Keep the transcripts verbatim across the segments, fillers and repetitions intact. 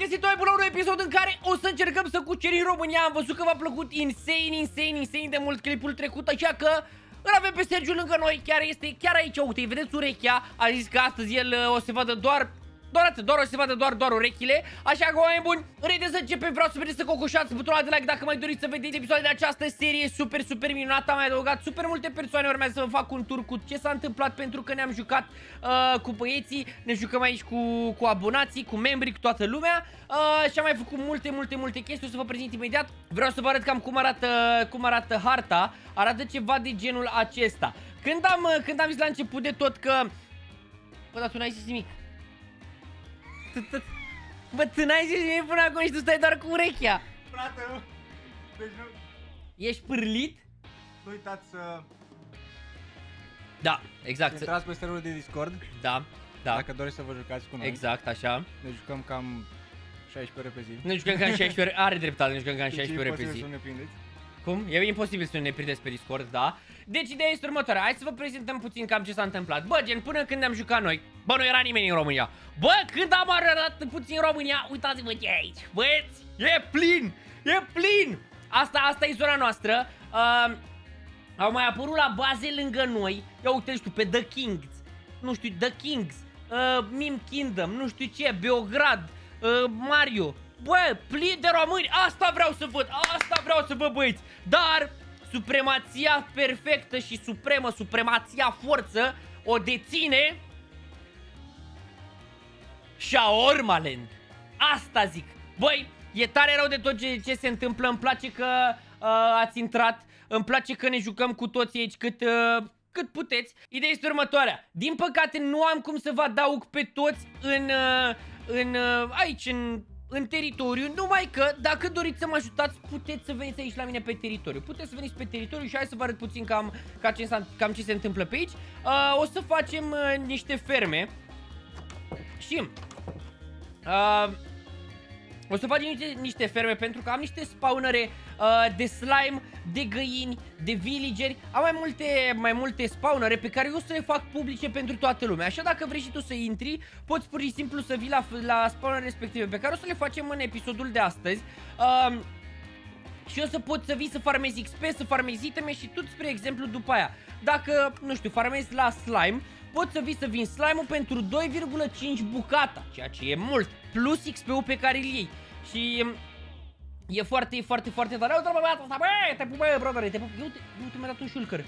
regăsit noi la un episod în care o să încercăm să cucerim România. Am văzut că v-a plăcut insane, insane, insane de mult clipul trecut, așa că îl avem pe Sergiu lângă noi. Chiar este, chiar aici, uite, vedeți urechea. A zis că astăzi el uh, o să vadă doar Doar atât, doar o să se vadă doar, doar urechile. Așa că, oameni buni, înainte să începem, vreau să vedeți să cocoșați butonul de like dacă mai doriți să vedeți episoade de această serie super, super minunată. Am mai adăugat super multe persoane, urmează să vă fac un tur cu ce s-a întâmplat, pentru că ne-am jucat uh, cu băieții, ne jucăm aici cu, cu abonații, cu membrii, cu toată lumea uh, și am mai făcut multe, multe, multe chestii, o să vă prezint imediat. Vreau să vă arăt cam cum arată, cum arată harta, arată ceva de genul acesta. Când am, când am zis la început de tot că... Bă, dar tu n-ai zis nimic. Bă, tu n-ai zis nimic până acum și tu stai doar cu urechea. Frate, nu. Deci nu... Ești pârlit? Nu uitați să... Da, exact. Intrați pe serverul de Discord. Da, da. Dacă doriți să vă jucați cu noi. Exact, așa. Ne jucăm cam șaisprezece ore pe zi. Ne jucăm cam șaisprezece ore, are dreptate, ne jucăm cam șaisprezece ore pe zi. Să ne prindeți. Cum? E imposibil să ne prindeți pe Discord, da? Deci ideea este următoarea, hai să vă prezentăm puțin cam ce s-a întâmplat. Bă, gen, până când ne-am jucat noi, bă, nu era nimeni în România. Bă, când am arătat puțin în România, uitați-vă ce e aici. Băieți, e plin, e plin. Asta, asta e zona noastră. uh, Au mai apărut la baze lângă noi. Ia uite, știu, pe The Kings. Nu știu, The Kings, uh, Meme Kingdom, nu știu ce, Beograd, uh, Mario. Bă, plin de români, asta vreau să văd, asta vreau să văd, băieți. Dar supremația perfectă și supremă, supremația forță, o deține Shaormaland. Asta zic. Băi, e tare rău de tot ce, ce se întâmplă. Îmi place că uh, ați intrat. Îmi place că ne jucăm cu toții aici cât, uh, cât puteți. Ideea este următoarea. Din păcate nu am cum să vă adaug pe toți în, uh, în uh, aici, în... în teritoriu, numai că dacă doriți să mă ajutați, puteți să veniți aici la mine pe teritoriu. Puteți să veniți pe teritoriu și hai să vă arăt puțin cam, cam, ce, cam ce se întâmplă pe aici. Uh, o să facem uh, niște ferme și uh, o să facem niște, niște ferme pentru că am niște spawnere uh, de slime, de găini, de villageri. Am mai multe, mai multe spawnere pe care eu o să le fac publice pentru toată lumea. Așa dacă vrei și tu să intri, poți pur și simplu să vii la, la spawnere respective pe care o să le facem în episodul de astăzi. uh, Și o să poți să vii să farmezi X P, să farmezi iteme și tu, spre exemplu, după aia, dacă, nu știu, farmezi la slime, poți să vii să vin slime-ul pentru doi virgulă cinci bucata, ceea ce e mult, plus X P-ul pe care îl iei. Și e foarte, foarte, foarte tare. Uite-l, bă, băiatul ăsta, bă, te pup, bă, brother, te pup. Uite, uite, mi-a dat un shulker.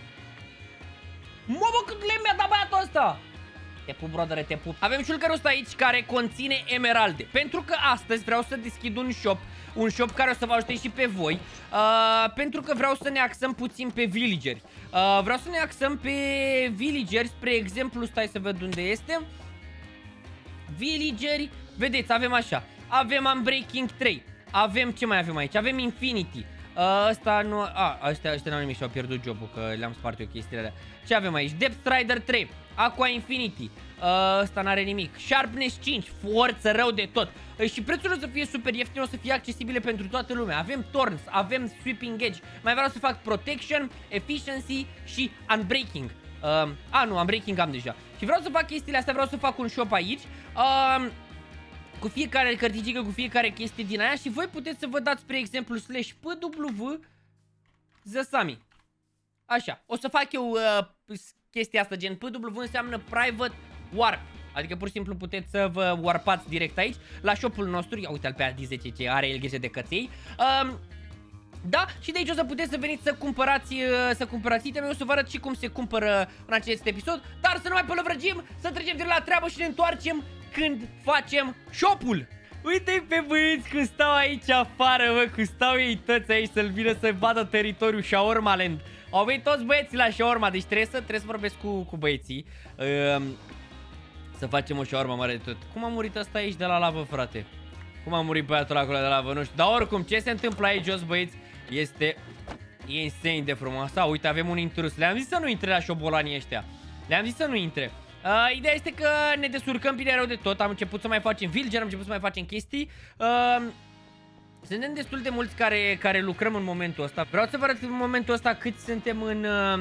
Mă, bă, cât lemn mi-a dat băiatul ăsta. Te pup, brother, te pup. Avem shulkerul ăsta aici care conține emeralde. Pentru că astăzi vreau să deschid un shop. Un shop care o să vă ajute și pe voi. uh, Pentru că vreau să ne axăm puțin pe villageri. uh, Vreau să ne axăm pe villageri. Spre exemplu, stai să văd unde este. Villageri, vedeți, avem așa. Avem Unbreaking trei. Avem, ce mai avem aici? Avem Infinity. uh, Ăsta nu, a, ăștia, ăștia n-au nimic și au pierdut jobul, că le-am spart eu chestiile alea. Ce avem aici? Depth Strider trei, Aqua Infinity. uh, Ăsta n-are nimic. Sharpness cinci, forță rău de tot. uh, Și prețul o să fie super ieftin, o să fie accesibile pentru toată lumea. Avem Thorns, avem Sweeping Edge. Mai vreau să fac Protection, Efficiency și Unbreaking. uh, A, nu, Unbreaking am deja. Și vreau să fac chestiile astea, vreau să fac un shop aici, uh, cu fiecare cărticică, cu fiecare chestie din aia. Și voi puteți să vă dați, spre exemplu, slash P W Zăsami. Așa, o să fac eu uh, chestia asta, gen P W înseamnă Private Warp. Adică pur și simplu puteți să vă warpați direct aici la shopul nostru. Ia uite-l pe A D zece ce are el gheșe de căței. um, Da, și de aici o să puteți să veniți să cumpărați, să cumpărați iteme. O să vă arăt și cum se cumpără în acest episod. Dar să nu mai pălăvrăgim, să trecem direct la treabă și ne întoarcem când facem shopul. Uite-i pe băieți cum stau aici afară, bă, cum stau ei toți aici să-l vină să vadă teritoriul Shaormaland. Au venit toți băieții la shawarma, deci trebuie să, trebuie să vorbesc cu, cu băieții. um, Să facem o shawarma mare de tot. Cum a murit ăsta aici de la lavă, frate? Cum a murit băiatul acolo de la lavă? Nu știu, dar oricum, ce se întâmplă aici jos, băieți, este insane de frumos. Sau, uite, avem un intrus. Le-am zis să nu intre la șobolanii ăștia. Le-am zis să nu intre. Uh, ideea este că ne descurcăm bine rău de tot. Am început să mai facem villager, am început să mai facem chestii. Uh, suntem destul de mulți care, care lucrăm în momentul ăsta. Vreau să vă arăt în momentul ăsta cât suntem în, uh,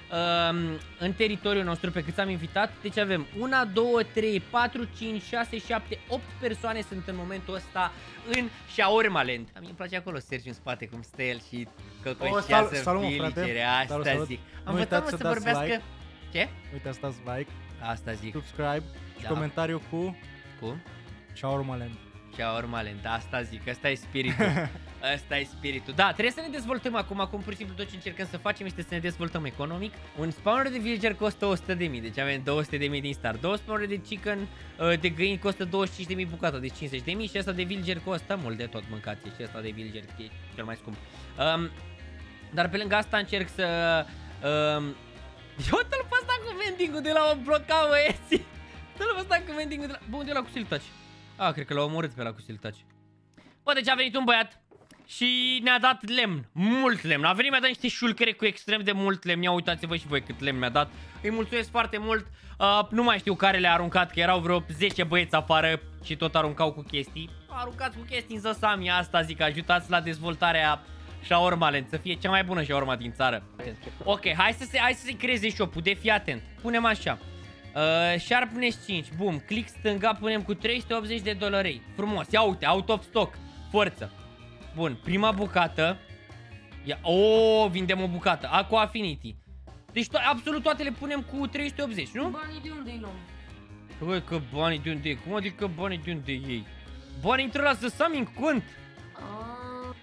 uh, în teritoriul nostru pe cât am invitat. Deci avem unu, doi, trei, patru, cinci, șase, șapte, opt persoane sunt în momentul ăsta în Shawarmaland. Mie îmi place acolo Sergiu în spate cum stă el și căcoșează viligere. Asta zic. Am învățat să vorbească... Like. Ce? Uite, să dați like. Asta zic. Subscribe și da. Comentariu cu... Cu? Shawarmaland. Shawarmaland, asta zic, ăsta e spiritul. Ăsta e spiritul. Da, trebuie să ne dezvoltăm acum, acum pur și simplu tot ce încercăm să facem este să ne dezvoltăm economic. Un spawner de villager costă o sută de mii, deci avem două sute de mii din start. Două spawnere de chicken, de găini costă douăzeci și cinci de mii bucata, deci cincizeci de mii și asta de villager costă mult de tot, mâncați, și asta de villager e cel mai scump. Um, dar pe lângă asta încerc să... Um, uite-l pe ăsta cu vending-ul de la o blocat, băieții! Uite-l pe ăsta cu vending-ul de la... Bă, unde e la cu siltaci? Ah, cred că l-au omorât pe la cu siltaci. Bă, deci a venit un băiat și ne-a dat lemn, mult lemn. A venit, mi-a dat niște șulcere cu extrem de mult lemn. Ia uitați-vă și voi cât lemn mi-a dat. Îi mulțumesc foarte mult. uh, Nu mai știu care le-a aruncat, că erau vreo zece băieți afară și tot aruncau cu chestii. Aruncați cu chestii în Zăsami, asta zic, ajutați la dezvoltarea Shawarmaland, să fie cea mai bună shawarma din țară. Ok, hai să se, hai să se creeze shop-ul, de fii atent. Punem așa uh, Sharpness cinci, bum, click stânga, punem cu trei sute optzeci de dolari. Frumos, ia uite, out of stock, forță. Bun, prima bucată. Ia, oh, vindem o bucată. Aqua Affinity. Deci to absolut toate le punem cu trei sute optzeci, nu? Banii de unde îi luăm? Băi, că banii de unde e? Cum adică banii de unde ei? Banii intră la Zăsami în cont. Ah.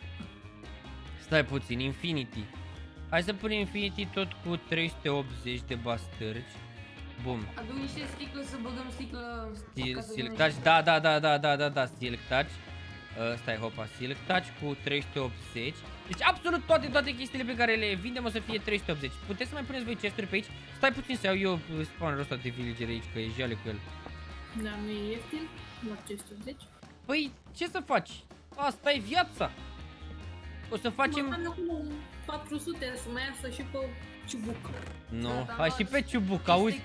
Stai puțin, Infinity. Hai să punem Infinity tot cu trei sute optzeci de bastărci. Bun. Adu niște sticlă să băgăm sticlă. Silk Touch, da, da, da, da, da, da, da, Silk Touch. Uh, stai, hopa, Silk Touch cu trei sute optzeci. Deci absolut toate, toate chestiile pe care le vindem o să fie trei sute optzeci. Puteți să mai puneți voi chesturi pe aici? Stai puțin să iau eu spawnerul ăsta de villager aici, că e jale cu el. Da, nu e ieftin? La trei sute optzeci? Păi, ce să faci? Asta e viața. O să facem... Mă acum patru sute să mai iasă și pe ciubuc. Nu, no, hai și pe ciubuc, auzi?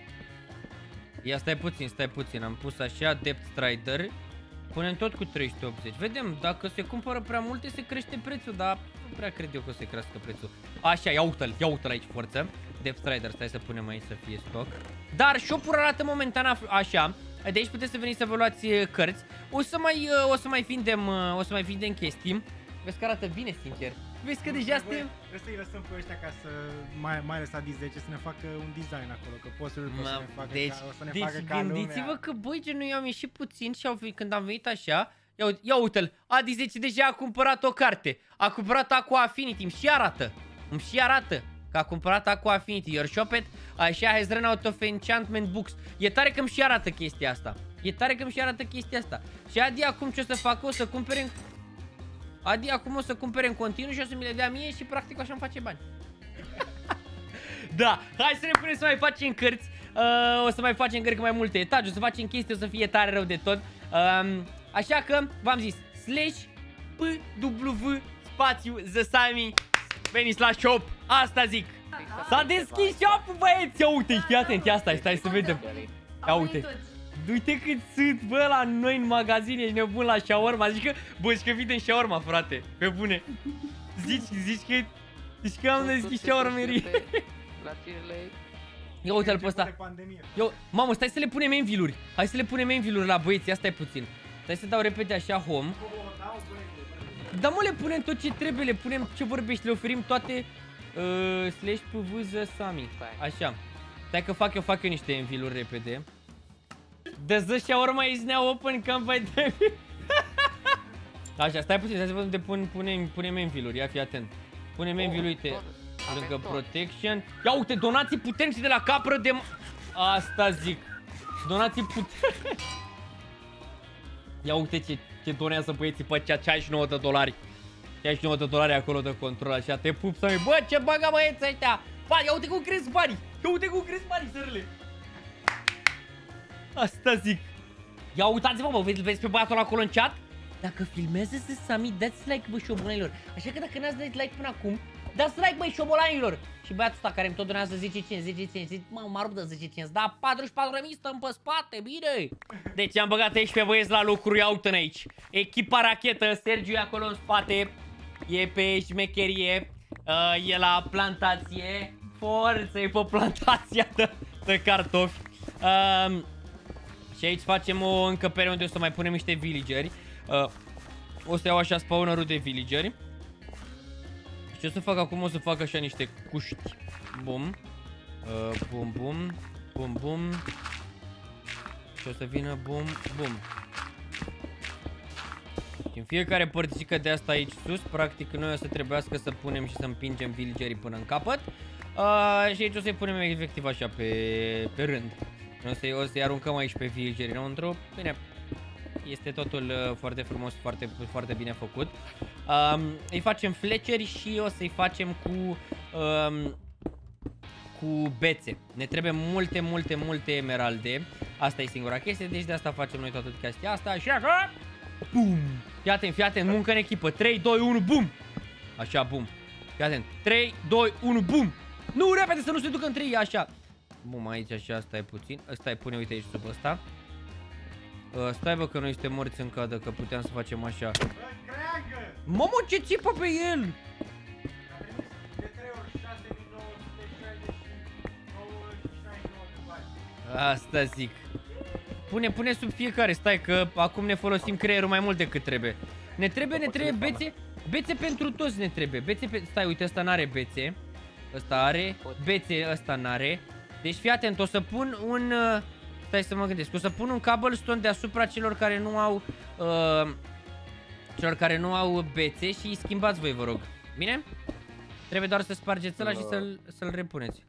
Ia stai puțin, stai puțin, am pus așa, Depth Strider. Punem tot cu trei sute optzeci. Vedem, dacă se cumpără prea multe, se crește prețul, dar nu prea cred eu că o să crească prețul. Așa, ia uite-l, ia uite-l aici, forță. Depth Strider, stai să punem aici să fie stoc. Dar shop-ul arată momentan așa. De aici puteți să veniți să vă luați cărți. O să mai, o să mai vindem, o să mai vindem chestii. Vezi că arată bine, sincer. Vezi că deja suntem... Trebuie să-i lăsăm pe ăștia ca să, mai, mai ales Adis zece, să ne facă un design acolo, că posturile o să ne facă deci, ca, o să ne deci facă ca lumea. gândiți-vă că, băi, gen, noi am ieșit puțin și au venit, când am venit așa, ia, ia uite-l, Adis zece deja a cumpărat o carte, a cumpărat Aqua Affinity, îmi și arată, îmi și arată că a cumpărat Aqua Affinity, your shop-it, așa, has run out of enchantment books. E tare că îmi și arată chestia asta, e tare că îmi și arată chestia asta. Și Adi acum ce o să facă, o să cumpere... Adi acum o să cumpere în continuu și o să mi le dea mie și practic așa îmi face bani. Da, hai să ne punem să mai facem cărți. uh, O să mai facem, cred că mai multe etaje. O să facem chestii, o să fie tare rău de tot. uh, Așa că, v-am zis, slash P W spațiu Zăsami. Veniți la shop, asta zic. S-a deschis shop-ul, băieți. Ia uite, fii atent, ia stai, stai să vedem. Ia uite. Uite cât sunt, bă, la noi în magazine, ești nebun la shawarma. Zici că, bă, zici că vii din shawarma, frate, pe bune. Zici, zici că, zici că am deschis shawarmerie. Ia uite-l pe ăsta. Eu, mamă, stai să le punem enviluri. Hai să le punem enviluri la băieți, ia stai puțin. Stai să dau repede așa home. Da, mă, le punem tot ce trebuie, le punem ce vorbești, le oferim toate uh, slash pv Zăsami. Așa. Stai că fac eu, fac eu niște enviluri repede. The the shawarma is now open, come by them. Așa, stai puțin, stai să văd unde pun, punem, punem enviluri, ia fii atent. Punem enviluri, uite, lângă protection. Ia uite, donații puternice de la capră de... Asta zic. Donații puternice. Ia uite ce, ce donează băieții pe cea cincizeci și nouă de dolari. cincizeci și nouă de dolari acolo de control, așa, te pup să mi... Bă, ce bagă băieții ăștia. Bani, ia uite cum cresc banii. Ia uite cum cresc banii, sărele. Asta zic. Ia uitați-vă, mă, vezi, vezi pe băiatul acolo în chat? Dacă filmează Zăsami, dați like, bă, șobolanilor. Așa că dacă n-ați dat like până acum, dați like, băi, șobolanilor. Și băiatul ăsta care îmi tot donează zece cenți, zece cenți, mă, mă rup de zece cenți, da, patruzeci și patru de mii stăm pe spate, bine. Deci am băgat aici pe băieți la lucru, ia uite aici. Echipa rachetă, Sergiu e acolo în spate, e pe șmecherie, uh, e la plantație. forță, e pe plantația de, de cartofi. Um, și aici facem o încăpere unde o să mai punem niște villageri. Uh, o să iau așa spawnerul de villageri. Și ce o să fac acum? O să fac așa niște cuști. Bum. Uh, bum, bum. Bum, bum. Și o să vină bum, bum. Și în fiecare părticică de asta aici sus, practic noi o să trebuiască să punem și să împingem villagerii până în capăt. Uh, și aici o să-i punem efectiv așa pe, pe rând. O să-i o să aruncăm aici pe villagerii înăuntru. Bine, este totul uh, foarte frumos, foarte, foarte bine făcut. Uh, îi facem fleceri și o să-i facem cu... Uh, cu bețe. Ne trebuie multe, multe, multe emeralde. Asta e singura chestie, deci de asta facem noi toată chestia asta. Și așa, bum! Fii atent, fii atent, muncă în echipă. trei, doi, unu, bum! Așa, bum. Fii atent. trei, doi, unu, bum! Nu, repede, să nu se ducă în trei, așa. Bum, aici așa, stai puțin. Stai, pune, uite aici sub ăsta. Uh, stai, bă, că noi suntem morți în cadă, că puteam să facem așa. Mamă, ce țipă pe el! Asta zic. Pune, pune sub fiecare, stai că acum ne folosim creierul mai mult decât trebuie. Ne trebuie, ne trebuie bețe, bețe pentru toți ne trebuie. Bețe pe... Stai, uite, ăsta n-are bețe. Ăsta are, bețe ăsta n-are. Deci fii atent, o să pun un... Uh, stai să mă gândesc, o să pun un cobblestone deasupra celor care nu au... Uh, celor care nu au bețe și îi schimbați voi, vă rog. Bine? Trebuie doar să spargeți ăla și să-l să-l repuneți.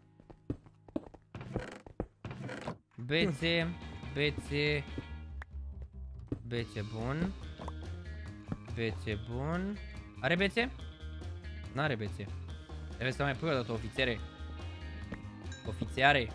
Bețe, bețe, bețe bun, bețe bun. Are bețe? N-are bețe. Trebuie să mai pui o dată ofițere. Ofițeare.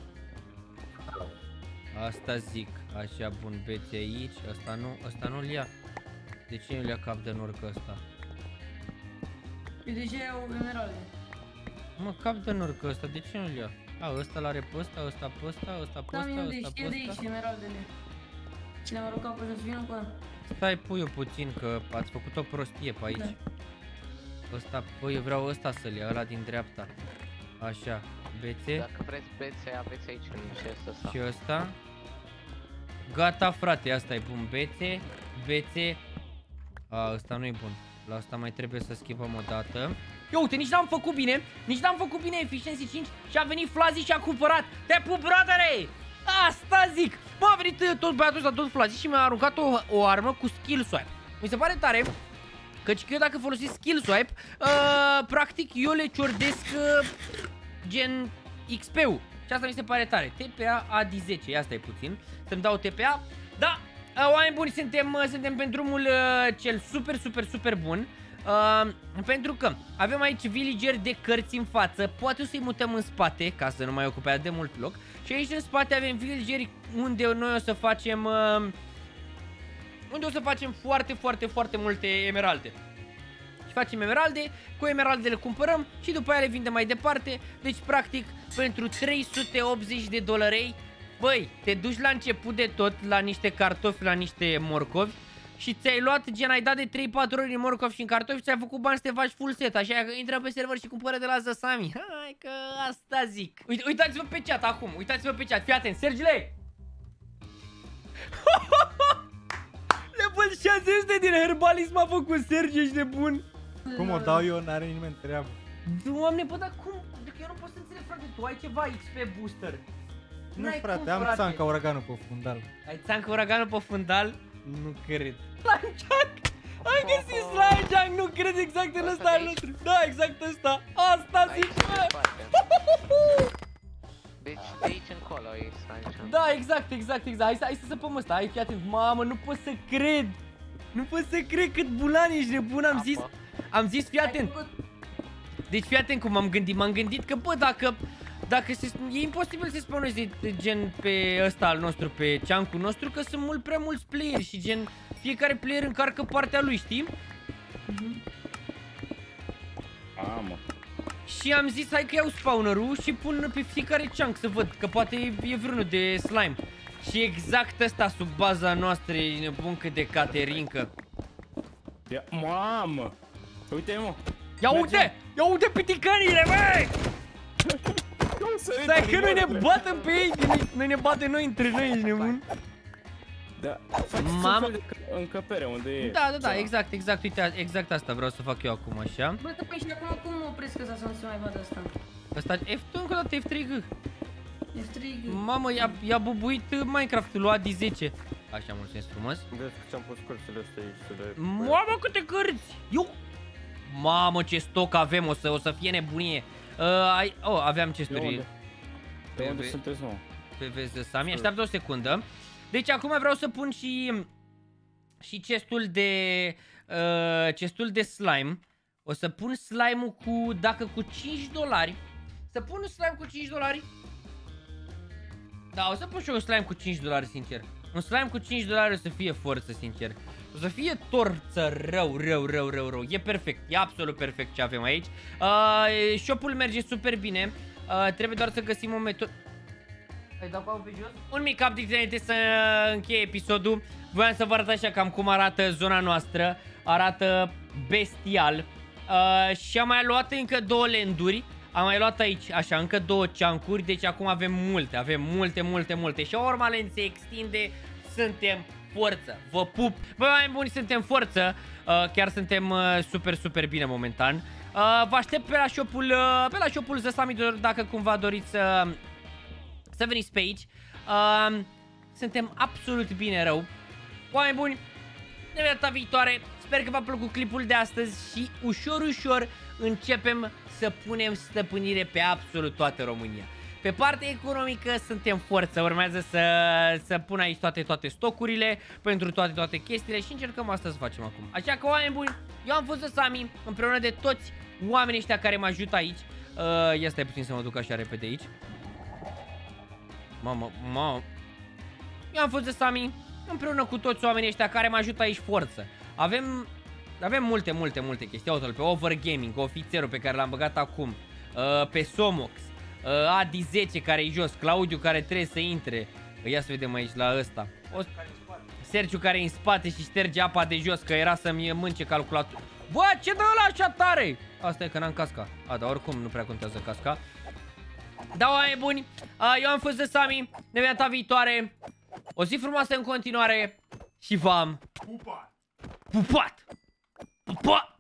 Asta zic. Așa, bun, bețe aici. Asta nu, asta nu-l ia. De ce nu-l ia cap de nurc ăsta? Eu de ce iau emeralde? Mă, cap de nurc ăsta, de ce nu-l ia? A, ăsta l-are pe ăsta, ăsta pe ăsta, ăsta pe ăsta, ăsta pe de aici emeraldele. Și le-am aruncat pe jos, vină cu ăla. Stai, pui eu puțin, că ați făcut o prostie pe aici. Da. Ăsta, băi, eu vreau ăsta să-l ia, ăla din dreapta. Așa, bețe. Dacă vreți bețe, aveți aici în chest ăsta. Și ăsta. Gata, frate, asta e bun. Bețe, bețe. A, ăsta nu e bun. La asta mai trebuie să schimbăm o dată. Eu, uite, nici n-am făcut bine. Nici n-am făcut bine Efficiency cinci și a venit Flazy și a cumpărat. Te pup, brodere! Asta zic. Bă, a venit tot băiatul ăsta, tot Flazy și mi-a aruncat o, o armă cu skill swipe. Mi se pare tare. Căci eu dacă folosesc skill swipe, uh, practic eu le ciordesc uh, gen X P-ul. Și asta mi se pare tare. T P A A D zece, asta e puțin. Să-mi dau T P A. Da, uh, oameni buni, suntem, uh, suntem pe drumul uh, cel super, super, super bun. Uh, pentru că avem aici villageri de cărți în față. Poate o să-i mutăm în spate, ca să nu mai ocupe atât de mult loc. Și aici în spate avem villageri unde noi o să facem... Uh, unde o să facem foarte, foarte, foarte multe emeralde. Și facem emeralde, cu emeralde le cumpărăm și după aia le vindem mai departe. Deci practic pentru trei sute optzeci de dolari, băi, te duci la început de tot la niște cartofi, la niște morcovi și ți-ai luat, gen, ai dat de trei patru ori în morcovi și în cartofi și ți-ai făcut bani să te faci full set. Așa că intră pe server și cumpără de la Zasami. Hai că asta zic. Uite, uitați-vă pe chat acum, uitați-vă pe chat, fii atent, Sergile! Level șase este din herbalism a făcut Sergi, ești nebun. Cum o dau eu, n-are nimeni treabă. Doamne, bă, dar cum? Adică eu nu pot să înțeleg, frate, tu ai ceva X P booster. Nu, frate, am țanca uraganul pe fundal. Ai țanca uraganul pe fundal? Nu cred. Slime Junk! Ai găsit Slime Junk, nu cred, exact în ăsta al nostru. Da, exact ăsta. Asta zic, bă. Deci de aici încolo e Slime Junk. Da, exact, exact, exact. Hai să, hai să săpăm ăsta, hai, fii atent. Mamă, nu pot să cred. Nu pot să cred cât bulan ești nebun, am zis. Am zis, fii atent. Deci fii atent cum m-am gândit. M-am gândit că, bă, dacă... Dacă se, e imposibil să spawnezi gen pe ăsta al nostru, pe chunk-ul nostru, că sunt mult prea mulți playeri și gen fiecare player încarcă partea lui, știi? Mamă. Și am zis, hai că iau spawner-ul și pun pe fiecare chunk să văd, că poate e vreunul de slime. Și exact ăsta sub baza noastră e nebun cât de Caterinca. Ia, mamă! Uite, mă! Ia uite! Ia uite piticările, băi! Stai că noi ne batem pe ei, că noi- noi ne batem noi între noi, ești nebun? Da, faceți Mamă. un fel de încăpere unde e. Da, da, da, ceva. exact, exact, uite, exact asta vreau să fac eu acum, așa. Bă, că păi și acum cum mă opresc ăsta să nu se mai vadă asta? Asta, F, tu încă o dată F trei G. E strig. Mamă, i-a, i-a bubuit Minecraft-ul lui Adi zece. Așa, mulțumesc frumos. Vezi că ți-am pus cărțile astea aici să le... Mamă, câte cărți! Eu... Mamă, ce stoc avem, o să, o să fie nebunie. Uh, ai... Oh, aveam De chesturi. unde? De Pe- unde pe- sunteți, mă? Pe vezi, Sami, așteaptă o secundă. Deci acum vreau să pun și... Și chestul de... Uh, chestul de slime. O să pun slime-ul cu... Dacă cu cinci dolari. Să pun un slime cu cinci dolari? Da, o să pun și eu un slime cu cinci dolari, sincer. Un slime cu cinci dolari o să fie forță, sincer. O să fie torță rău, rău, rău, rău, rău. E perfect, e absolut perfect ce avem aici. Uh, shop-ul merge super bine. Uh, trebuie doar să găsim o metodă. Ai dat pe jos? Un mic update înainte să încheie episodul. Voiam să vă arăt așa cam cum arată zona noastră. Arată bestial. Uh, și am mai luat încă două landuri. Am mai luat aici, așa, încă două ceancuri. Deci acum avem multe, avem multe, multe, multe. Și urma land se extinde. Suntem forță. Vă pup. Bă, mai buni, suntem forță. uh, Chiar suntem uh, super, super bine momentan. uh, Vă aștept pe la shop-ul uh, Pe la shop-ul Zăsami, dacă cumva doriți să Să veniți pe aici. uh, Suntem absolut bine rău. Oameni buni, ne vedem data viitoare. Sper că v-a plăcut clipul de astăzi. Și ușor, ușor începem să punem stăpânire pe absolut toată România. Pe partea economică suntem forță. Urmează să, să pun aici toate, toate stocurile pentru toate, toate chestiile. Și încercăm asta să facem acum. Așa că, oameni buni, eu am fost Sami, împreună de toți oamenii ăștia care mă ajută aici. uh, Ia stai puțin să mă duc așa repede aici. Mamă, mamă. Eu am fost de Sami, împreună cu toți oamenii ăștia care mă ajută aici forță. Avem, avem multe, multe, multe chestii. Uite-l pe Overgaming, ofițerul pe care l-am băgat acum. uh, Pe Somox, uh, Adi zece care e jos, Claudiu care trebuie să intre. Ia să vedem aici la ăsta. O... Sergiu care e în spate și șterge apa de jos, că era să-mi mânce calculator. Bă, ce dă ăla așa tare? Asta e că n-am casca. A, dar oricum nu prea contează casca. Da, oameni buni, eu am fost de Sami. Ne vedem data viitoare. O zi frumoasă în continuare. Și v-am pupat. Pupat. Pupat.